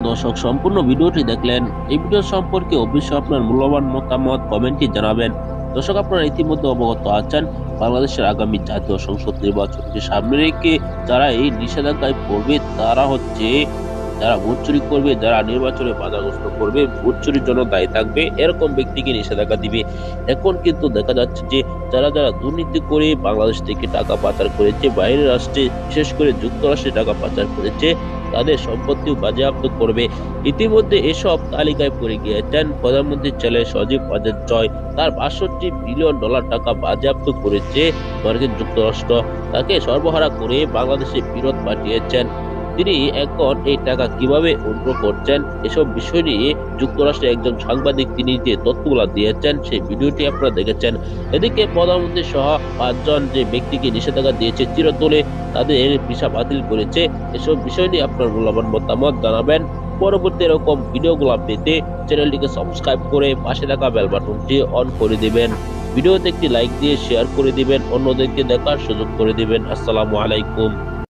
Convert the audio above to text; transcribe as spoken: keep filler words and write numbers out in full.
দর্শক সম্পূর্ণ ভিডিওটি দেখলেন। এই ভিডিও সম্পর্কে অবশ্যই আপনার মূল্যবান মতামত কমেন্টে জানাবেন। দর্শক, আপনারা ইতিমধ্যে অবগত আছেন বাংলাদেশের আগামী জাতীয় সংসদ নির্বাচনকে সামনে রেখে যারা এই নিষেধাজ্ঞায় পড়বে তারা হচ্ছে যারা ভোট চুরি করবে, যারা নির্বাচনে বাধাগ্রস্ত করবে, ভোট চুরির জন্য দায়ী থাকবে এরকম ব্যক্তিকে নিষেধাজ্ঞা দিবে। এখন কিন্তু দেখা যাচ্ছে যে যারা যারা দুর্নীতি করে বাংলাদেশ থেকে টাকা পাচার করেছে, বাইরের রাষ্ট্রে বিশেষ করে যুক্তরাষ্ট্রে টাকা পাচার করেছে, তাদের সম্পত্তিও বাজেয়াপ্ত করবে। ইতিমধ্যে এসব তালিকায় পড়ে গিয়েছেন প্রধানমন্ত্রীর ছেলে সজীব ওয়াজেদ জয়। তার বাষট্টি বিলিয়ন ডলার টাকা বাজেয়াপ্ত করেছে মার্কিন যুক্তরাষ্ট্র। তাকে সর্বহারা করে বাংলাদেশে ফেরত পাঠিয়েছেন। তিনি এখন এই টাকা কিভাবে উন্নয়ন করছেন এসব বিষয় নিয়ে যুক্তরাষ্ট্রের একজন সাংবাদিক তিনি যে তথ্যগুলো দিয়েছেন সেই ভিডিওটি আপনারা দেখেছেন। এদিকে প্রধানমন্ত্রী সহ পাঁচজন যে ব্যক্তিকে নিষেধাজ্ঞা দিয়েছে চিরতরে, তাদের ভিসা বাতিল করেছে। এসব বিষয় নিয়ে আপনার মূল্যবান মতামত জানাবেন। পরবর্তী এরকম ভিডিওগুলো পেতে চ্যানেলটিকে সাবস্ক্রাইব করে পাশে থাকা বেল বাটনটি অন করে দিবেন। ভিডিওতে একটি লাইক দিয়ে শেয়ার করে দিবেন, অন্যদেরকে দেখার সুযোগ করে দিবেন। আসসালামু আলাইকুম।